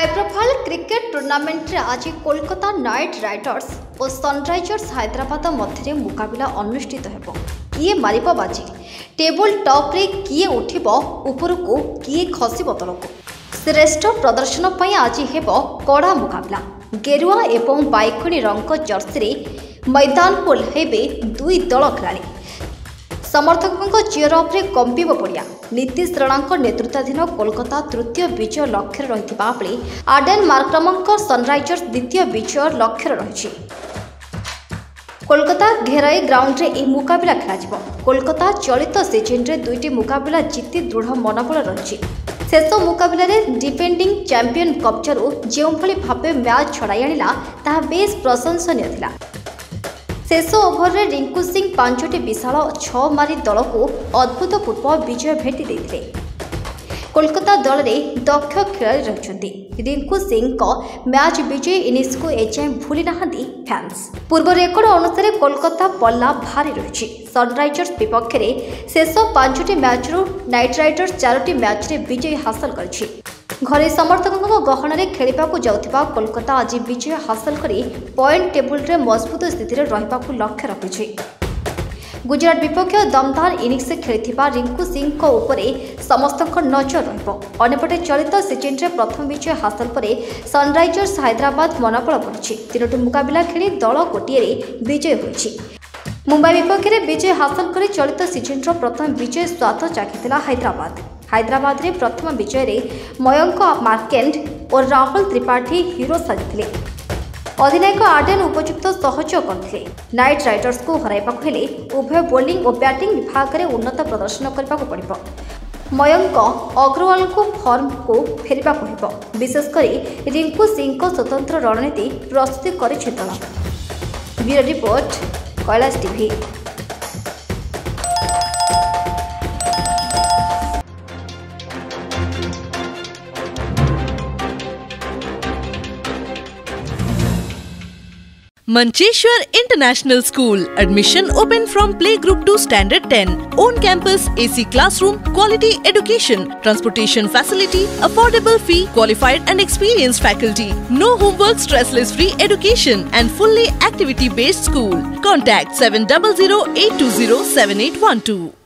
High profile cricket tournament रे आज Kolkata knight riders और सनराइजर्स हैदराबाद मध्य मुकाबला अनुष्ठित हेबो। किए मारिबो बाजी, टेबल टॉप रे किए उठिबो उपरको, किए खसिबो तलको। श्रेष्ठ प्रदर्शन पई आज हेबो कड़ा मुकाबला। गेरुआ एवं बाइकणी रंग जर्सी रे मैदान को हेबे दुई दल खेलाड़ी। समर्थकों चीयर अफ्रे कंपिब पड़िया। नीतीश राणा नेतृत्वाधीन कोलकाता तृतीय विजय लक्ष्य रही बेले आडेन मार्क्रम सनराइजर्स द्वितीय विजय लक्ष्य रही। कोलकाता घेराई ग्राउंड रे यह मुकाबला खेल। कोलकाता चलित सीजन रे दुईटी मुकाबला जीति दृढ़ मनोबल रही। शेष मुकाबला डिफेंडिंग चैंपियन कब्जारू जो भाव मैच छड़ाई आनिला ताहा बेस प्रशंसनीय थिला। शेष ओभर रे रिंकू सिंह 5टी विशाल 6 मारी दल को अद्भुतपूर्व विजय भेटी देते। कोलकाता दल में दक्ष खेलाड़ी रही। रिंकू सिंह को मैच विजय इनिंग्स को एजाएं भूली नहांती फैंस। पूर्व रेकर्ड अनुसार कोलकाता पल्ला भारी रही। सनराइजर्स विपक्ष में शेष 5टी मैच नाइट राइडर्स 4टी मैच रे विजय हासिल करिछि। घरे समर्थकों गहन खेलने जाउथिबा कोलकाता आज विजय हासिल करी पॉइंट टेबुल रे मजबूत स्थिति रे रहिबाकु लक्ष्य रखिछि। गुजरात विपक्ष दमदार इनिंग्स खेलिथिबा रिंकू सिंह को उपरे समस्तक नजर रहिबो। अन्यपटे चलित सीजन रे प्रथम विजय हासिल परे सनराइजर्स हैदराबाद मनोबल बढ़िछि। 3टी मुकाबला खेली दल गोटिए रे विजय होइछि। मुंबई विपक्ष में विजय हासिल कर चलित सीजन प्रथम विजय स्वाद चाखिथिला हैदराबाद रे प्रथम विजय रे मयंक मार्केंड और राहुल त्रिपाठी हीरो साजिथिले। अधिनायक आडेन उपयुक्त सहयोग करथिले। नाइट राइडर्स को हराइबाकु हेले उभय बोलिंग और बैटिंग विभाग में उन्नत प्रदर्शन करबाकु पड़िबो। मयंक अग्रवाल को फॉर्म को फेरिबाकु हेबो। विशेषकर रिंकू सिंह को स्वतंत्र रणनीति प्रस्तुत करिछि दल। Bureau report Kailash TV. Mancheshwar International School. Admission open from playgroup to standard 10. Own campus, AC classroom, quality education, transportation facility, affordable fee, qualified and experienced faculty. No homework, stressless free education and fully activity based school. Contact 700 820 7812.